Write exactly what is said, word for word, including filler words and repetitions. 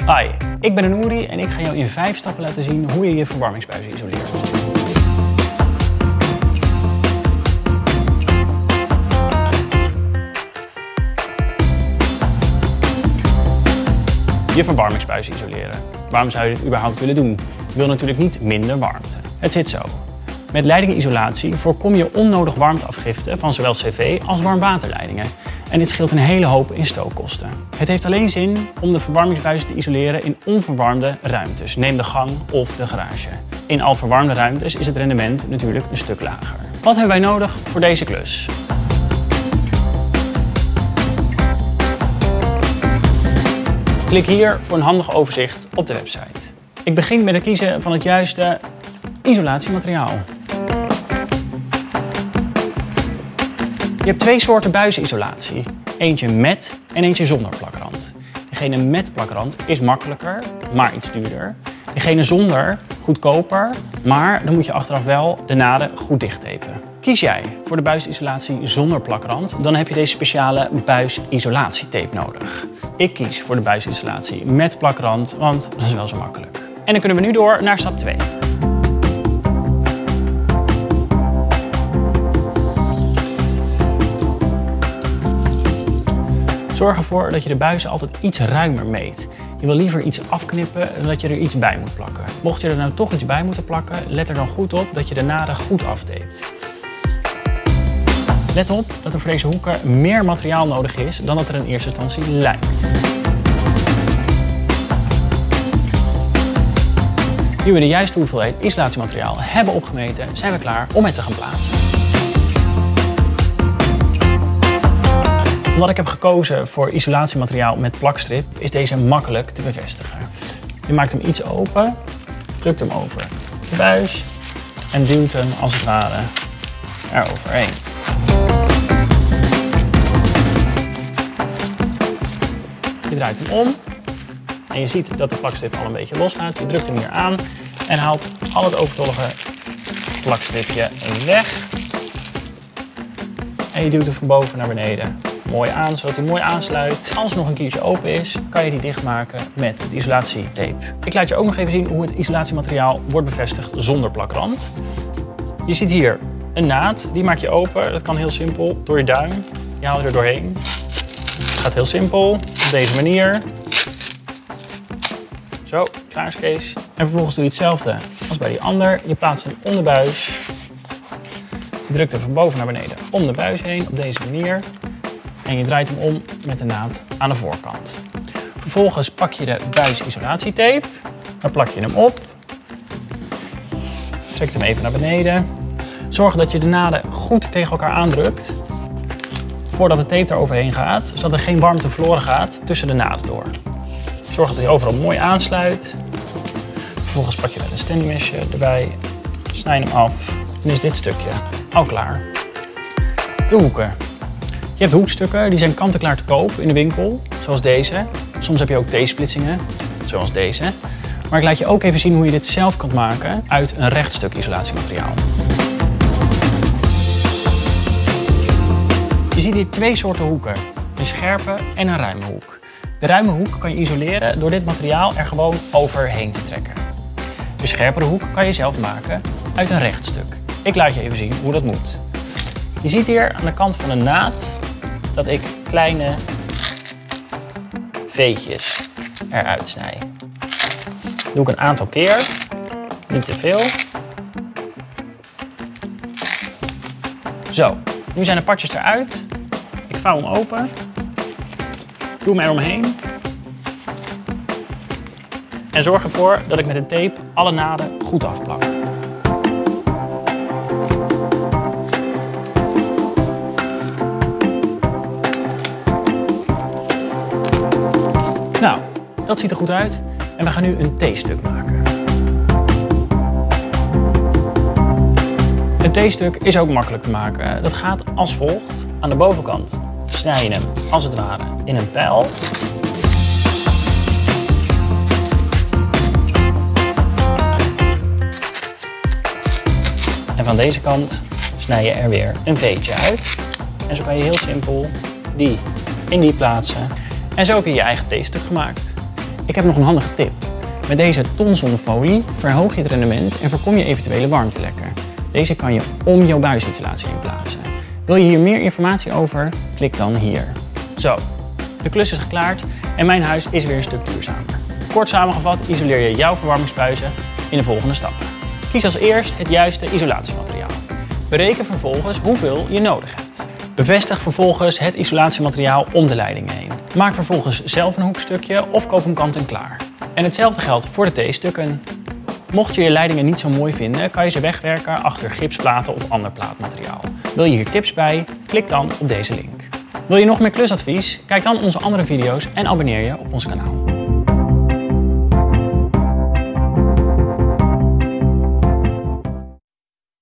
Hi, ik ben Nouri en ik ga jou in vijf stappen laten zien hoe je je verwarmingsbuizen isoleert. Je verwarmingsbuizen isoleren. Waarom zou je dit überhaupt willen doen? Je wil natuurlijk niet minder warmte. Het zit zo. Met leidingenisolatie voorkom je onnodig warmteafgifte van zowel cv als warmwaterleidingen. En dit scheelt een hele hoop in stookkosten. Het heeft alleen zin om de verwarmingsbuizen te isoleren in onverwarmde ruimtes. Neem de gang of de garage. In al verwarmde ruimtes is het rendement natuurlijk een stuk lager. Wat hebben wij nodig voor deze klus? Klik hier voor een handig overzicht op de website. Ik begin met het kiezen van het juiste isolatiemateriaal. Je hebt twee soorten buizenisolatie. Eentje met en eentje zonder plakrand. Degene met plakrand is makkelijker, maar iets duurder. Degene zonder goedkoper, maar dan moet je achteraf wel de naden goed dichttapen. Kies jij voor de buisisolatie zonder plakrand, dan heb je deze speciale buisilatietape nodig. Ik kies voor de buisisolatie met plakrand, want dat is wel zo makkelijk. En dan kunnen we nu door naar stap twee. Zorg ervoor dat je de buizen altijd iets ruimer meet. Je wil liever iets afknippen dan dat je er iets bij moet plakken. Mocht je er nou toch iets bij moeten plakken, let er dan goed op dat je de naden goed aftapet. Let op dat er voor deze hoeken meer materiaal nodig is dan dat er in eerste instantie lijkt. Nu we de juiste hoeveelheid isolatiemateriaal hebben opgemeten, zijn we klaar om het te gaan plaatsen. Omdat ik heb gekozen voor isolatiemateriaal met plakstrip, is deze makkelijk te bevestigen. Je maakt hem iets open, drukt hem over de buis en duwt hem als het ware eroverheen. Je draait hem om en je ziet dat de plakstrip al een beetje losgaat. Je drukt hem hier aan en haalt al het overtollige plakstripje weg. En je duwt hem van boven naar beneden. Mooi aan, zodat hij mooi aansluit. Als er nog een kiertje open is, kan je die dichtmaken met de isolatietape. Ik laat je ook nog even zien hoe het isolatiemateriaal wordt bevestigd zonder plakrand. Je ziet hier een naad, die maak je open. Dat kan heel simpel, door je duim. Je haalt er doorheen. Het gaat heel simpel, op deze manier. Zo, klaar is Kees. En vervolgens doe je hetzelfde als bij die ander. Je plaatst hem onder de buis. Je drukt hem van boven naar beneden om de buis heen, op deze manier. En je draait hem om met de naad aan de voorkant. Vervolgens pak je de buisisolatietape. Dan plak je hem op. Trek hem even naar beneden. Zorg dat je de naden goed tegen elkaar aandrukt. Voordat de tape er overheen gaat, zodat er geen warmte verloren gaat tussen de naden door. Zorg dat hij overal mooi aansluit. Vervolgens pak je met een standymesje erbij. Snij hem af. Dan is dit stukje al klaar. De hoeken. Je hebt hoekstukken, die zijn kant-en-klaar te koop in de winkel, zoals deze. Soms heb je ook T-splitsingen, zoals deze. Maar ik laat je ook even zien hoe je dit zelf kunt maken uit een recht stuk isolatiemateriaal. Je ziet hier twee soorten hoeken, een scherpe en een ruime hoek. De ruime hoek kan je isoleren door dit materiaal er gewoon overheen te trekken. De scherpere hoek kan je zelf maken uit een recht stuk. Ik laat je even zien hoe dat moet. Je ziet hier aan de kant van de naad dat ik kleine veetjes eruit snij. Dat doe ik een aantal keer, niet te veel. Zo, nu zijn de partjes eruit. Ik vouw hem open, doe hem eromheen en zorg ervoor dat ik met de tape alle naden goed afplak. Nou, dat ziet er goed uit en we gaan nu een T-stuk maken. Een T-stuk is ook makkelijk te maken. Dat gaat als volgt. Aan de bovenkant snij je hem als het ware in een pijl. En van deze kant snij je er weer een veetje uit. En zo kan je heel simpel die in die plaatsen. En zo heb je je eigen T-stuk gemaakt. Ik heb nog een handige tip. Met deze tonzonfolie verhoog je het rendement en voorkom je eventuele warmtelekken. Deze kan je om jouw buisisolatie heen plaatsen. Wil je hier meer informatie over? Klik dan hier. Zo, de klus is geklaard en mijn huis is weer een stuk duurzamer. Kort samengevat isoleer je jouw verwarmingsbuizen in de volgende stappen. Kies als eerst het juiste isolatiemateriaal. Bereken vervolgens hoeveel je nodig hebt. Bevestig vervolgens het isolatiemateriaal om de leidingen heen. Maak vervolgens zelf een hoekstukje of koop hem kant-en-klaar. En hetzelfde geldt voor de T-stukken. Mocht je je leidingen niet zo mooi vinden, kan je ze wegwerken achter gipsplaten of ander plaatmateriaal. Wil je hier tips bij? Klik dan op deze link. Wil je nog meer klusadvies? Kijk dan onze andere video's en abonneer je op ons kanaal.